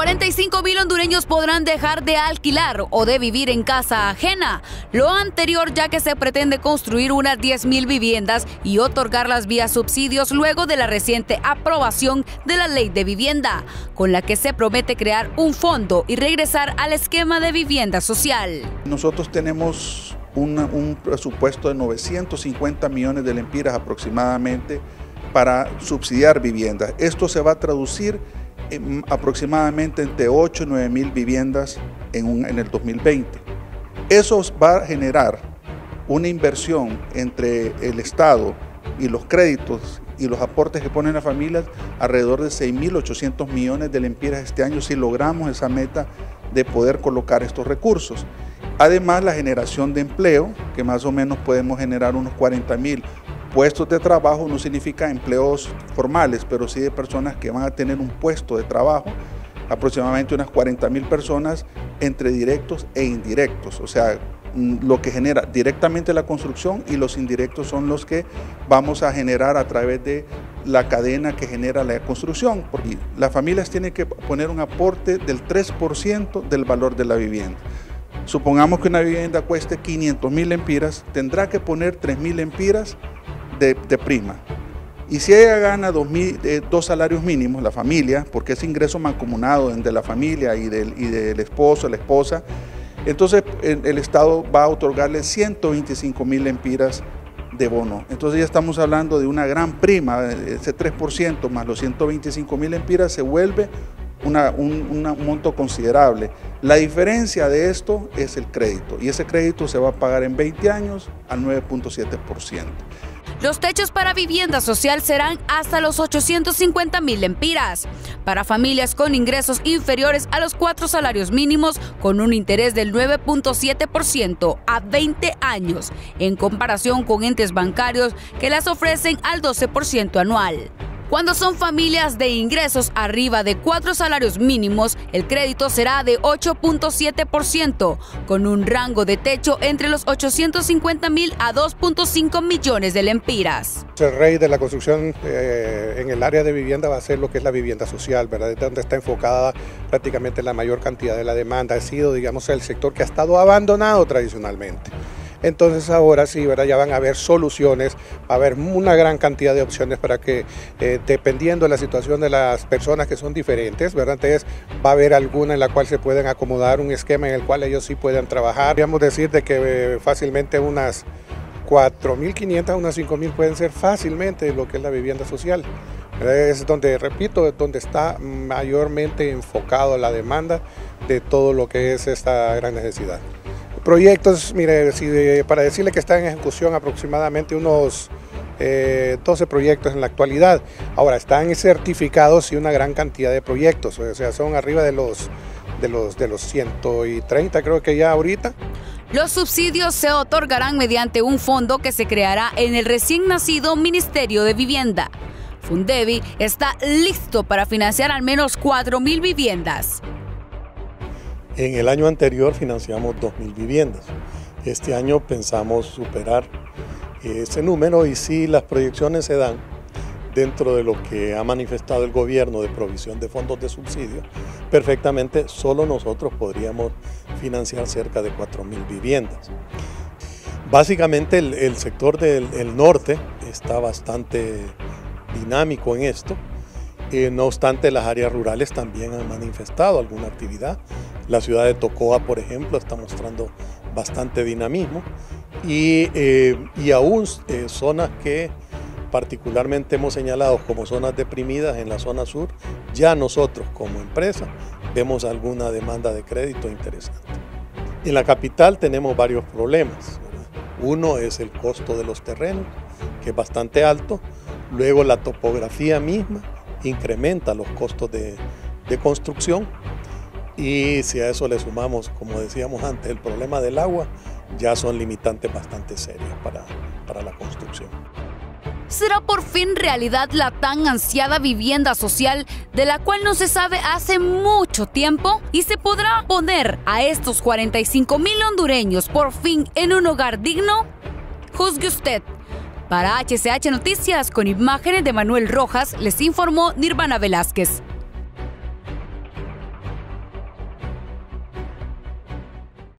45.000 hondureños podrán dejar de alquilar o de vivir en casa ajena. Lo anterior ya que se pretende construir unas 10.000 viviendas y otorgarlas vía subsidios luego de la reciente aprobación de la Ley de Vivienda, con la que se promete crear un fondo y regresar al esquema de vivienda social. Nosotros tenemos un presupuesto de 950 millones de lempiras aproximadamente para subsidiar viviendas. Esto se va a traducir en aproximadamente entre 8 y 9 mil viviendas en el 2020. Eso va a generar una inversión entre el Estado y los créditos y los aportes que ponen las familias alrededor de 6.800 millones de lempiras este año si logramos esa meta de poder colocar estos recursos. Además, la generación de empleo, que más o menos podemos generar unos 40.000 puestos de trabajo, no significa empleos formales, pero sí de personas que van a tener un puesto de trabajo, aproximadamente unas 40.000 personas entre directos e indirectos, o sea, lo que genera directamente la construcción y los indirectos son los que vamos a generar a través de la cadena que genera la construcción, porque las familias tienen que poner un aporte del 3% del valor de la vivienda. Supongamos que una vivienda cueste 500.000 lempiras, tendrá que poner 3.000 lempiras de prima. Y si ella gana 2 salarios mínimos, la familia, porque es ingreso mancomunado entre la familia y del esposo, la esposa, entonces el Estado va a otorgarle 125.000 lempiras de bono. Entonces ya estamos hablando de una gran prima, ese 3% más los 125.000 lempiras se vuelve un monto considerable. La diferencia de esto es el crédito y ese crédito se va a pagar en 20 años al 9.7%. Los techos para vivienda social serán hasta los 850.000 lempiras. Para familias con ingresos inferiores a los 4 salarios mínimos, con un interés del 9.7% a 20 años, en comparación con entes bancarios que las ofrecen al 12% anual. Cuando son familias de ingresos arriba de 4 salarios mínimos, el crédito será de 8.7%, con un rango de techo entre los 850.000 a 2.5 millones de lempiras. El rey de la construcción en el área de vivienda va a ser lo que es la vivienda social, ¿verdad? Es donde está enfocada prácticamente la mayor cantidad de la demanda. Ha sido, digamos, el sector que ha estado abandonado tradicionalmente. Entonces ahora sí, ¿verdad? Ya van a haber soluciones, va a haber una gran cantidad de opciones para que, dependiendo de la situación de las personas que son diferentes, ¿verdad? Entonces va a haber alguna en la cual se pueden acomodar un esquema en el cual ellos sí puedan trabajar. Podríamos decir de que fácilmente unas 4.500 a unas 5.000 pueden ser fácilmente lo que es la vivienda social. Es donde, repito, es donde está mayormente enfocado la demanda de todo lo que es esta gran necesidad. Proyectos, mire, para decirle que están en ejecución aproximadamente unos 12 proyectos en la actualidad. Ahora, están certificados y una gran cantidad de proyectos, o sea, son arriba de los 130 creo que ya ahorita. Los subsidios se otorgarán mediante un fondo que se creará en el recién nacido Ministerio de Vivienda. Fundevi está listo para financiar al menos 4.000 viviendas. En el año anterior financiamos 2.000 viviendas. Este año pensamos superar ese número y si las proyecciones se dan dentro de lo que ha manifestado el gobierno de provisión de fondos de subsidio, perfectamente solo nosotros podríamos financiar cerca de 4.000 viviendas. Básicamente el sector del norte está bastante dinámico en esto. No obstante, las áreas rurales también han manifestado alguna actividad. La ciudad de Tocoa, por ejemplo, está mostrando bastante dinamismo y aún zonas que particularmente hemos señalado como zonas deprimidas en la zona sur, ya nosotros como empresa vemos alguna demanda de crédito interesante. En la capital tenemos varios problemas, ¿verdad? Uno es el costo de los terrenos, que es bastante alto, luego la topografía misma incrementa los costos de construcción y si a eso le sumamos, como decíamos antes, el problema del agua, ya son limitantes bastante serios para la construcción. ¿Será por fin realidad la tan ansiada vivienda social de la cual no se sabe hace mucho tiempo? ¿Y se podrá poner a estos 45.000 hondureños por fin en un hogar digno? Juzgue usted. Para HCH Noticias, con imágenes de Manuel Rojas, les informó Nirvana Velázquez.